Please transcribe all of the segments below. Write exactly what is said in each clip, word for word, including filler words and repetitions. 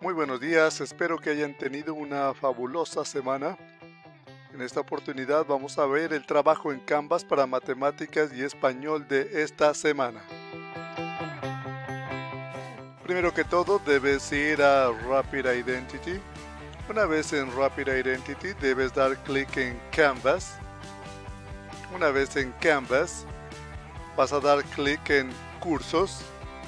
Muy buenos días, espero que hayan tenido una fabulosa semana. En esta oportunidad vamos a ver el trabajo en Canvas para matemáticas y español de esta semana. Primero que todo debes ir a Rapid Identity. Una vez en Rapid Identity debes dar clic en Canvas. Una vez en Canvas vas a dar clic en Cursos.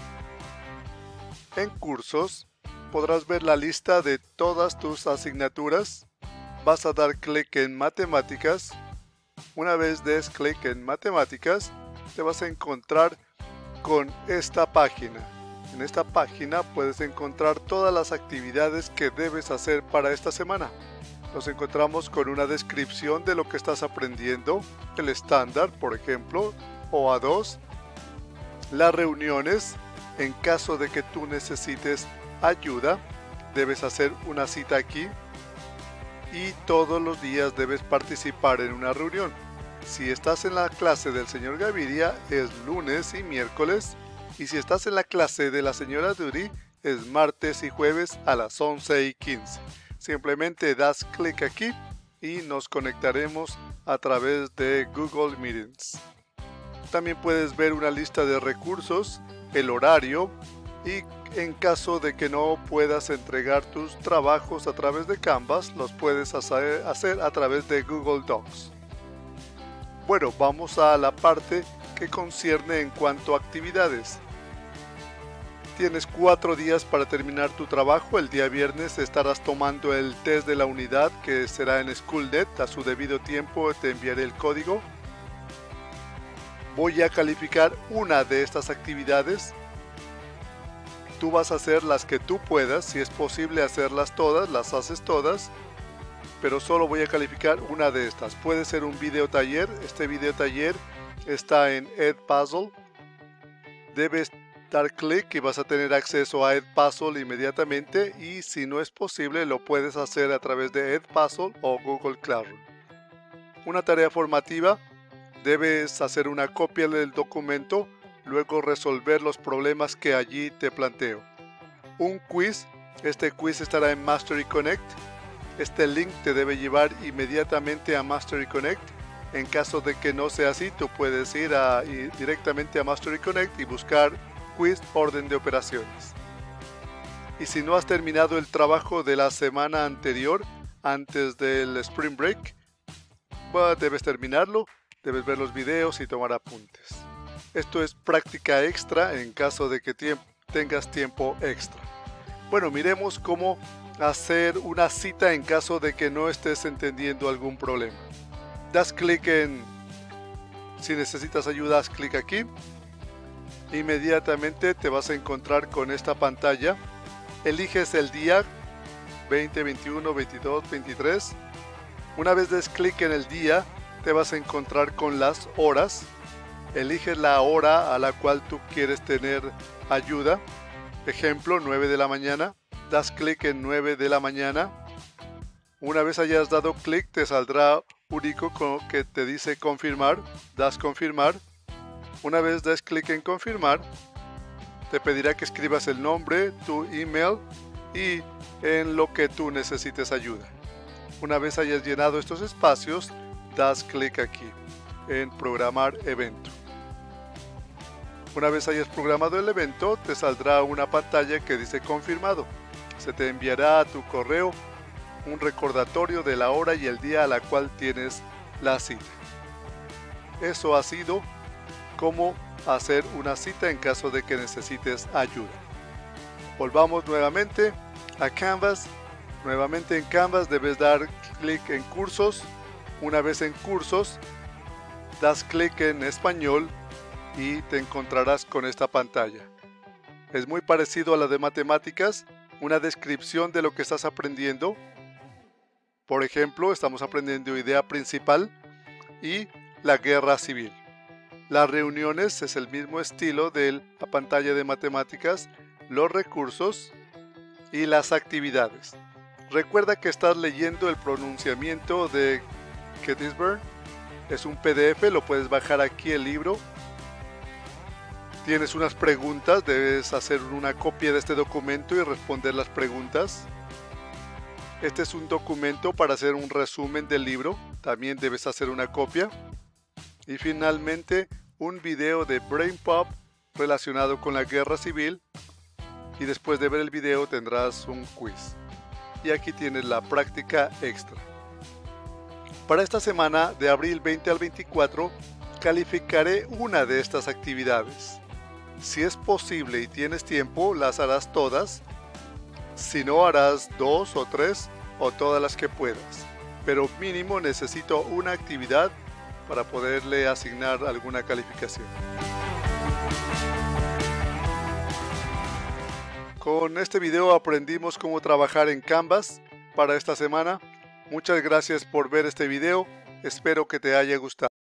En Cursos podrás ver la lista de todas tus asignaturas. Vas a dar clic en Matemáticas. Una vez des clic en Matemáticas, te vas a encontrar con esta página. En esta página puedes encontrar todas las actividades que debes hacer para esta semana. Nos encontramos con una descripción de lo que estás aprendiendo, el estándar, por ejemplo, o A dos, las reuniones. En caso de que tú necesites ayuda, debes hacer una cita aquí y todos los días debes participar en una reunión. Si estás en la clase del señor Gaviria es lunes y miércoles, y si estás en la clase de la señora Duty es martes y jueves a las once y quince. Simplemente das clic aquí y nos conectaremos a través de Google Meetings. También puedes ver una lista de recursos, el horario, y en caso de que no puedas entregar tus trabajos a través de Canvas, los puedes hacer a través de Google Docs. Bueno, vamos a la parte que concierne en cuanto a actividades. Tienes cuatro días para terminar tu trabajo. El día viernes estarás tomando el test de la unidad que será en SchoolNet. A su debido tiempo te enviaré el código. Voy a calificar una de estas actividades. Tú vas a hacer las que tú puedas. Si es posible hacerlas todas, las haces todas. Pero solo voy a calificar una de estas. Puede ser un video taller. Este video taller está en Edpuzzle. Debes dar clic y vas a tener acceso a Edpuzzle inmediatamente. Y si no es posible, lo puedes hacer a través de Edpuzzle o Google Classroom. Una tarea formativa. Debes hacer una copia del documento, luego resolver los problemas que allí te planteo. Un quiz, este quiz estará en Mastery Connect. Este link te debe llevar inmediatamente a Mastery Connect. En caso de que no sea así, tú puedes ir, a, ir directamente a Mastery Connect y buscar quiz orden de operaciones. Y si no has terminado el trabajo de la semana anterior, antes del Spring Break, bueno, debes terminarlo. Debes ver los videos y tomar apuntes. Esto es práctica extra en caso de que tiemp- tengas tiempo extra. Bueno, miremos cómo hacer una cita en caso de que no estés entendiendo algún problema. Das clic en, si necesitas ayuda, das clic aquí. Inmediatamente te vas a encontrar con esta pantalla. Eliges el día, veinte, veintiuno, veintidós, veintitrés. Una vez des clic en el día, te vas a encontrar con las horas. Eliges la hora a la cual tú quieres tener ayuda. Ejemplo, nueve de la mañana. Das clic en nueve de la mañana. Una vez hayas dado clic, te saldrá un icono que te dice confirmar. Das confirmar. Una vez des clic en confirmar, te pedirá que escribas el nombre, tu email y en lo que tú necesites ayuda. Una vez hayas llenado estos espacios, das clic aquí en programar evento. Una vez hayas programado el evento, te saldrá una pantalla que dice confirmado. Se te enviará a tu correo un recordatorio de la hora y el día a la cual tienes la cita. Eso ha sido cómo hacer una cita en caso de que necesites ayuda. Volvamos nuevamente a Canvas. Nuevamente en Canvas debes dar clic en cursos. Una vez en cursos, das clic en español y te encontrarás con esta pantalla. Es muy parecido a la de matemáticas, una descripción de lo que estás aprendiendo. Por ejemplo, estamos aprendiendo idea principal y la guerra civil. Las reuniones es el mismo estilo de la pantalla de matemáticas, los recursos y las actividades. Recuerda que estás leyendo el pronunciamiento de Gettysburg. Es un P D F, lo puedes bajar aquí el libro. Tienes unas preguntas, debes hacer una copia de este documento y responder las preguntas. Este es un documento para hacer un resumen del libro, también debes hacer una copia. Y finalmente, un video de Brain Pop relacionado con la guerra civil. Y después de ver el video tendrás un quiz. Y aquí tienes la práctica extra. Para esta semana, de abril veinte al veinticuatro, calificaré una de estas actividades. Si es posible y tienes tiempo, las harás todas. Si no, harás dos o tres o todas las que puedas. Pero mínimo necesito una actividad para poderle asignar alguna calificación. Con este video aprendimos cómo trabajar en Canvas para esta semana. Muchas gracias por ver este video. Espero que te haya gustado.